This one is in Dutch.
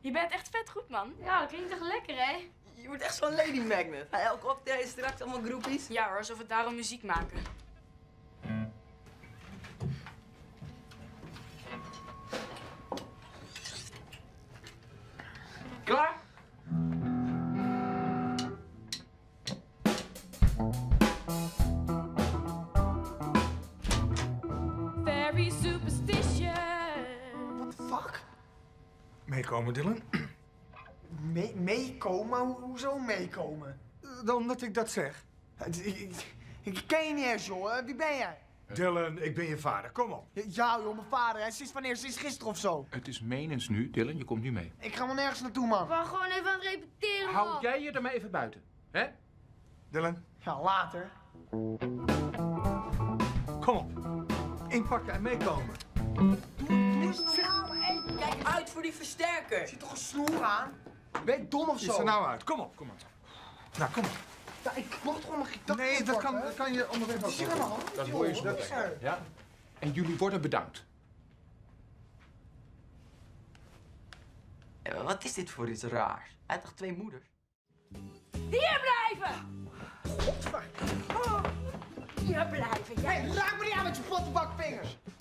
Je bent echt vet goed, man. Ja, dat klinkt toch lekker, hè? Je wordt echt zo'n lady magnet. Elke optreden straks allemaal groepies. Ja hoor, alsof we daarom muziek maken. Klaar? Very superstitious. What the fuck? Meekomen, Dylan? Meekomen? Hoezo meekomen? Omdat ik dat zeg. Ik ken je niet eens, joh. Wie ben jij? Dylan, ik ben je vader. Kom op. Ja, joh, mijn vader. Hè. Sinds wanneer? Sinds gisteren of zo. Het is menens nu, Dylan. Je komt nu mee. Ik ga wel nergens naartoe, man. We waren gewoon even aan het repeteren, man. Hou jij je er maar even buiten, hè? Dylan, Ja, later. kom op. Inpakken en meekomen. Doe eens normaal, hé. Kijk uit voor die versterker. Zit toch een snoer aan? Ben je dom of Iets zo? er nou uit. Kom op, kom op. Nou, kom op. Ja, ik mocht gewoon mijn gitaar Nee, dat pakken. kan je onderweg Wat ook is hier aan de doen. hand? Dat hoor je zo joh? meteen. Ja? En jullie worden bedankt. Wat is dit voor iets raars? Hij had toch 2 moeders? Hier blijven! Godver. Hier blijven, jij. Hé, raak me niet aan met je platte bakvingers.